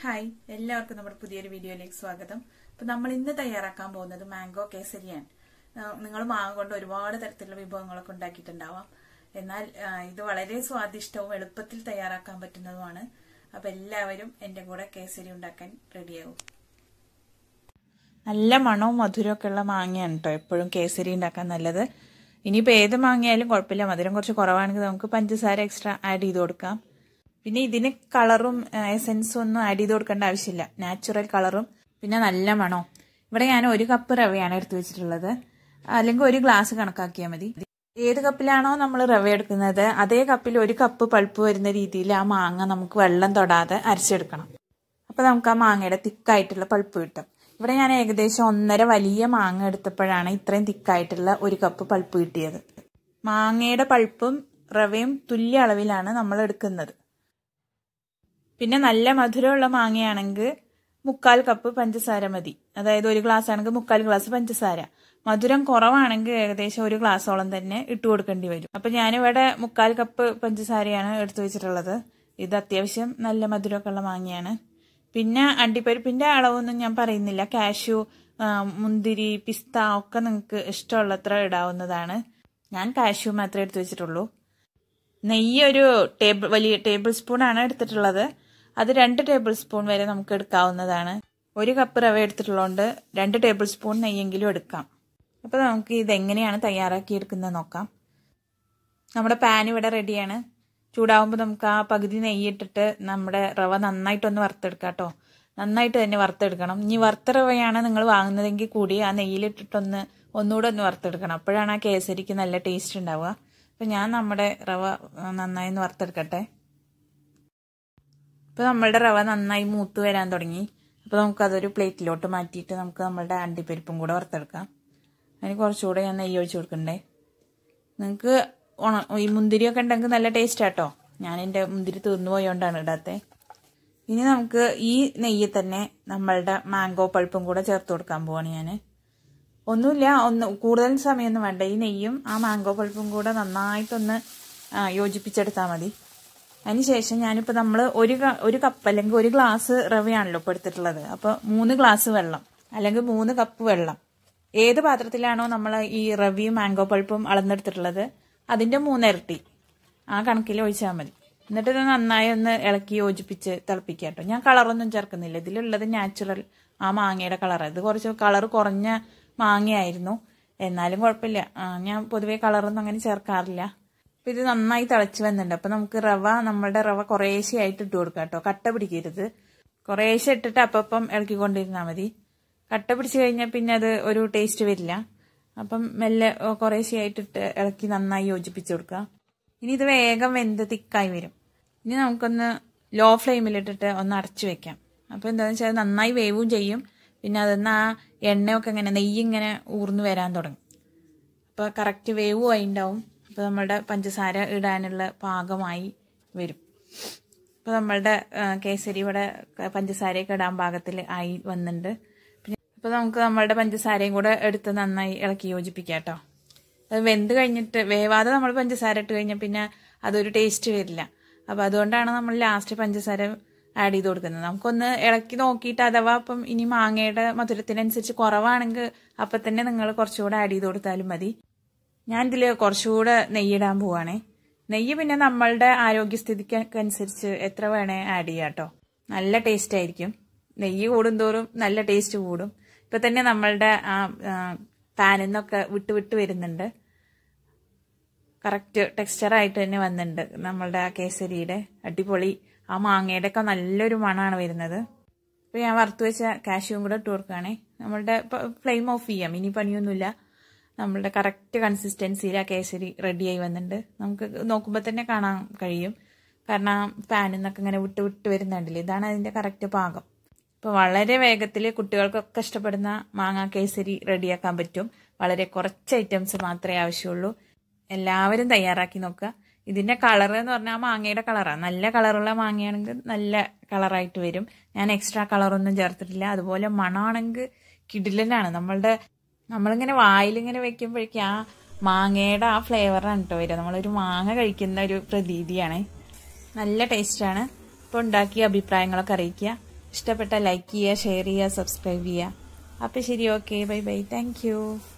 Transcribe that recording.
Hi എല്ലാവർക്കും നമ്മുടെ പുതിയൊരു വീഡിയോയിലേക്ക് സ്വാഗതം. അപ്പോൾ നമ്മൾ ഇന്ന് തയ്യാറാക്കാൻ പോകുന്നത് മാംഗോ കേസരിയാണ്. നിങ്ങൾ മാങ്ങ കൊണ്ട് ഒരുപാട് തരത്തിലുള്ള വിഭവങ്ങളൊക്കെ ഉണ്ടാക്കിയിട്ടുണ്ടാവാം. എന്നാൽ ഇത് വളരെ സ്വാദിഷ്ടവും എളുപ്പത്തിൽ തയ്യാറാക്കാൻ പറ്റുന്നതുമാണ്. അപ്പോൾ എല്ലാവരും എൻ്റെ കൂടെ കേസരി ഉണ്ടാക്കാൻ റെഡിയാവും. നല്ല മണവും മധുരമൊക്കെ ഉള്ള മാങ്ങയാണ് കേട്ടോ എപ്പോഴും കേസരി ഉണ്ടാക്കാൻ നല്ലത്. ഇനിയിപ്പോൾ ഏത് മാങ്ങയായാലും കുഴപ്പമില്ല, മധുരം കുറച്ച് കുറവാണെങ്കിൽ നമുക്ക് പഞ്ചസാര എക്സ്ട്രാ ആഡ് ചെയ്ത് കൊടുക്കാം. പിന്നെ ഇതിന് കളറും എസൻസും ഒന്നും ആഡ് ചെയ്ത് കൊടുക്കേണ്ട ആവശ്യമില്ല, നാച്ചുറൽ കളറും പിന്നെ നല്ല മണവും. ഇവിടെ ഞാൻ 1 കപ്പ് റവയാണ് എടുത്തു വെച്ചിട്ടുള്ളത്, അല്ലെങ്കിൽ 1 ഗ്ലാസ് കണക്കാക്കിയാൽ മതി. ഏത് കപ്പിലാണോ നമ്മൾ റവ എടുക്കുന്നത് അതേ കപ്പിൽ 1 കപ്പ് പൾപ്പ് വരുന്ന രീതിയിൽ ആ മാങ്ങ നമുക്ക് വെള്ളം തൊടാതെ അരച്ചെടുക്കണം. അപ്പോൾ നമുക്ക് ആ മാങ്ങയുടെ തിക്കായിട്ടുള്ള പൾപ്പ് കിട്ടും. ഇവിടെ ഞാൻ ഏകദേശം 1.5 വലിയ മാങ്ങ എടുത്തപ്പോഴാണ് ഇത്രയും തിക്കായിട്ടുള്ള 1 കപ്പ് പൾപ്പ് കിട്ടിയത്. മാങ്ങയുടെ പൾപ്പും റവയും തുല്യ അളവിലാണ് നമ്മൾ എടുക്കുന്നത്. പിന്നെ നല്ല മധുരമുള്ള മാങ്ങയാണെങ്കിൽ 3/4 കപ്പ് പഞ്ചസാര മതി. അതായത് 1 ഗ്ലാസ് ആണെങ്കിൽ 3/4 ഗ്ലാസ് പഞ്ചസാര. മധുരം കുറവാണെങ്കിൽ ഏകദേശം 1 ഗ്ലാസോളം തന്നെ ഇട്ട് കൊടുക്കേണ്ടി വരും. അപ്പൊ ഞാനിവിടെ 3/4 കപ്പ് പഞ്ചസാരയാണ് എടുത്തു വെച്ചിട്ടുള്ളത്. ഇത് അത്യാവശ്യം നല്ല മധുരമൊക്കെ ഉള്ള മാങ്ങയാണ്. പിന്നെ അണ്ടിപ്പരിപ്പിന്റെ അളവൊന്നും ഞാൻ പറയുന്നില്ല. കാഷ്യൂ, മുന്തിരി, പിസ്ത ഒക്കെ നിങ്ങൾക്ക് ഇഷ്ടമുള്ളത്ര ഇടാവുന്നതാണ്. ഞാൻ കാഷ്യൂ മാത്രമേ എടുത്തു വെച്ചിട്ടുള്ളൂ. നെയ്യ് വലിയ ടേബിൾ സ്പൂൺ ആണ് എടുത്തിട്ടുള്ളത്. അത് 2 ടേബിൾ സ്പൂൺ വരെ നമുക്ക് എടുക്കാവുന്നതാണ്. 1 കപ്പ് റവ എടുത്തിട്ടുള്ളതുകൊണ്ട് 2 ടേബിൾ സ്പൂൺ നെയ്യെങ്കിലും എടുക്കാം. അപ്പോൾ നമുക്ക് ഇതെങ്ങനെയാണ് തയ്യാറാക്കിയെടുക്കുന്നത് നോക്കാം. നമ്മുടെ പാൻ ഇവിടെ റെഡിയാണ്. ചൂടാവുമ്പോൾ നമുക്ക് ആ പകുതി നെയ്യിട്ടിട്ട് നമ്മുടെ റവ നന്നായിട്ടൊന്ന് വറുത്തെടുക്കാം കേട്ടോ. നന്നായിട്ട് തന്നെ വറുത്തെടുക്കണം. ഇനി വറുത്ത റവയാണ് നിങ്ങൾ വാങ്ങുന്നതെങ്കിൽ കൂടി ആ നെയ്യിലിട്ടിട്ടൊന്നുകൂടെ ഒന്ന് വറുത്തെടുക്കണം. അപ്പോഴാണ് ആ കേസരിക്ക് നല്ല ടേസ്റ്റ് ഉണ്ടാവുക. അപ്പോൾ ഞാൻ നമ്മുടെ റവ നന്നായി ഒന്ന് വറുത്തെടുക്കട്ടെ. ഇപ്പോൾ നമ്മളുടെ റവ നന്നായി മൂത്ത് വരാൻ തുടങ്ങി. അപ്പോൾ നമുക്കതൊരു പ്ലേറ്റിലോട്ട് മാറ്റിയിട്ട് നമുക്ക് നമ്മളുടെ അണ്ടിപ്പരിപ്പും കൂടെ വറുത്തെടുക്കാം. അതിന് കുറച്ചുകൂടെ ഞാൻ നെയ്യ് ഒഴിച്ച് കൊടുക്കണ്ടേ. നിങ്ങൾക്ക് ഈ മുന്തിരിയൊക്കെ ഉണ്ടെങ്കിൽ നല്ല ടേസ്റ്റ് ആട്ടോ. ഞാൻ എൻ്റെ മുന്തിരി തീർന്നു പോയോണ്ടാണ് ഇടാത്തത്. ഇനി നമുക്ക് ഈ നെയ്യിൽ തന്നെ നമ്മളുടെ മാംഗോ പൾപ്പും കൂടെ ചേർത്ത് കൊടുക്കാൻ പോവാണ് ഞാൻ. ഒന്നുമില്ല, കൂടുതൽ സമയമൊന്നും വേണ്ട. ഈ നെയ്യും ആ മാംഗോ പൾപ്പും കൂടെ നന്നായിട്ടൊന്ന് യോജിപ്പിച്ചെടുത്താൽ മതി. അതിനുശേഷം ഞാനിപ്പോൾ നമ്മൾ ഒരു കപ്പ് അല്ലെങ്കിൽ 1 ഗ്ലാസ് റവയാണല്ലോ ഇപ്പോൾ എടുത്തിട്ടുള്ളത്. അപ്പോൾ 3 ഗ്ലാസ് വെള്ളം അല്ലെങ്കിൽ 3 കപ്പ് വെള്ളം, ഏത് പാത്രത്തിലാണോ നമ്മൾ ഈ റവയും മാംഗോ പൾപ്പും അളന്നെടുത്തിട്ടുള്ളത് അതിൻ്റെ 3 ഇരട്ടി ആ കണക്കിൽ ഒഴിച്ചാൽ മതി. എന്നിട്ട് ഇത് നന്നായി ഒന്ന് ഇളക്കി യോജിപ്പിച്ച് തിളപ്പിക്കുക കേട്ടോ. ഞാൻ കളറൊന്നും ചേർക്കുന്നില്ല. ഇതിലുള്ളത് നാച്ചുറൽ ആ മാങ്ങയുടെ കളർ. ഇത് കുറച്ച് കളർ കുറഞ്ഞ മാങ്ങയായിരുന്നു, എന്നാലും കുഴപ്പമില്ല. ഞാൻ പൊതുവേ കളറൊന്നും അങ്ങനെ ചേർക്കാറില്ല. അപ്പം ഇത് നന്നായി തിളച്ച് വന്നിട്ടുണ്ട്. അപ്പം നമുക്ക് നമ്മളുടെ റവ കുറേശ്ശെയായിട്ട് ഇട്ട് കൊടുക്കാം കേട്ടോ. കട്ട പിടിക്കരുത്. കുറേശ്ശെ ഇട്ടിട്ട് അപ്പം ഇളക്കിക്കൊണ്ടിരുന്നാൽ മതി. കട്ട പിടിച്ച് കഴിഞ്ഞാൽ പിന്നെ അത് ഒരു ടേസ്റ്റ് വരില്ല. അപ്പം മെല്ലെ കുറേശ്ശെയായിട്ടിട്ട് ഇളക്കി നന്നായി യോജിപ്പിച്ച് കൊടുക്കുക. ഇനി ഇത് വേഗം വെന്ത് തിക്കായി വരും. ഇനി നമുക്കൊന്ന് ലോ ഫ്ലെയിമിലിട്ടിട്ട് ഒന്ന് അടച്ചു വെക്കാം. അപ്പോൾ എന്താണെന്ന് വെച്ചാൽ നന്നായി വേവും ചെയ്യും. പിന്നെ അതൊന്ന് ആ എണ്ണയൊക്കെ നെയ്യ് ഇങ്ങനെ ഊർന്ന് വരാൻ തുടങ്ങും. അപ്പോൾ കറക്റ്റ് വേവും ആയി ഉണ്ടാവും. അപ്പോൾ നമ്മളുടെ പഞ്ചസാര ഇടാനുള്ള പാകമായി വരും. അപ്പോൾ നമ്മളുടെ കേസരി ഇവിടെ പഞ്ചസാരയൊക്കെ ഇടാൻ പാകത്തിൽ ആയി വന്നിട്ടുണ്ട്. പിന്നെ അപ്പോൾ നമുക്ക് നമ്മളുടെ പഞ്ചസാരയും കൂടെ എടുത്ത് നന്നായി ഇളക്കി യോജിപ്പിക്കാം കേട്ടോ. അത് വെന്ത് കഴിഞ്ഞിട്ട് വേവാതെ നമ്മൾ പഞ്ചസാര ഇട്ട് കഴിഞ്ഞാൽ പിന്നെ അതൊരു ടേസ്റ്റ് വരില്ല. അപ്പോൾ അതുകൊണ്ടാണ് നമ്മൾ ലാസ്റ്റ് പഞ്ചസാര ആഡ് ചെയ്ത് കൊടുക്കുന്നത്. നമുക്കൊന്ന് ഇളക്കി നോക്കിയിട്ട് അഥവാ അപ്പം ഇനി മാങ്ങയുടെ മധുരത്തിനനുസരിച്ച് കുറവാണെങ്കിൽ അപ്പം തന്നെ നിങ്ങൾ കുറച്ചുകൂടെ ആഡ് ചെയ്ത് കൊടുത്താലും മതി. ഞാൻ ഇതിൽ കുറച്ചുകൂടെ നെയ്യിടാൻ പോവാണേ. നെയ്യ് പിന്നെ നമ്മളുടെ ആരോഗ്യസ്ഥിതിക്കനുസരിച്ച് എത്ര വേണേ ആഡ് ചെയ്യാം കേട്ടോ. നല്ല ടേസ്റ്റ് ആയിരിക്കും. നെയ്യ് കൂടുന്തോറും നല്ല ടേസ്റ്റ് കൂടും. ഇപ്പം തന്നെ നമ്മളുടെ ആ പാനിൽ നിന്നൊക്കെ വിട്ട് വരുന്നുണ്ട്. കറക്റ്റ് ടെക്സ്ചറായിട്ട് തന്നെ വന്നിട്ടുണ്ട് നമ്മളുടെ ആ കേസരിയുടെ. അടിപൊളി. ആ മാങ്ങയുടെ ഒക്കെ നല്ലൊരു മണമാണ് വരുന്നത്. ഇപ്പോൾ ഞാൻ വറുത്ത് വെച്ച കാഷ്യൂവും കൂടെ ഇട്ട് കൊടുക്കുകയാണേ. നമ്മളുടെ ഫ്ലെയിം ഓഫ് ചെയ്യാം, ഇനി പണിയൊന്നുമില്ല. നമ്മളുടെ കറക്റ്റ് കൺസിസ്റ്റൻസിയിൽ ആ കേസരി റെഡിയായി വന്നിട്ടുണ്ട്. നമുക്ക് നോക്കുമ്പോൾ തന്നെ കാണാൻ കഴിയും. കാരണം പാനിൽ നിന്നൊക്കെ ഇങ്ങനെ വിട്ട് വരുന്നുണ്ടല്ലേ. ഇതാണ് അതിൻ്റെ കറക്റ്റ് പാകം. ഇപ്പോൾ വളരെ വേഗത്തിൽ കുട്ടികൾക്കൊക്കെ ഇഷ്ടപ്പെടുന്ന മാങ്ങാ കേസരി റെഡിയാക്കാൻ പറ്റും. വളരെ കുറച്ച് ഐറ്റംസ് മാത്രമേ ആവശ്യമുള്ളൂ. എല്ലാവരും തയ്യാറാക്കി നോക്കുക. ഇതിൻ്റെ കളർ എന്ന് പറഞ്ഞാൽ മാങ്ങയുടെ കളറാണ്. നല്ല കളറുള്ള മാങ്ങയാണെങ്കിൽ നല്ല കളറായിട്ട് വരും. ഞാൻ എക്സ്ട്രാ കളറൊന്നും ചേർത്തിട്ടില്ല. അതുപോലെ മണമാണെങ്കിൽ കിടിലനാണ്. നമ്മളിങ്ങനെ വായിലിങ്ങനെ വെക്കുമ്പോഴേക്കും ആ മാങ്ങയുടെ ആ ഫ്ലേവറാണ് കേട്ടോ വരിക. നമ്മളൊരു മാങ്ങ കഴിക്കുന്ന ഒരു പ്രതീതിയാണ്. നല്ല ടേസ്റ്റാണ്. ഇപ്പോൾ ഉണ്ടാക്കിയ അഭിപ്രായങ്ങളൊക്കെ അറിയിക്കുക. ഇഷ്ടപ്പെട്ട ലൈക്ക് ചെയ്യുക, ഷെയർ ചെയ്യുക, സബ്സ്ക്രൈബ് ചെയ്യുക. അപ്പോൾ ശരി, okay, bye bye, thank U.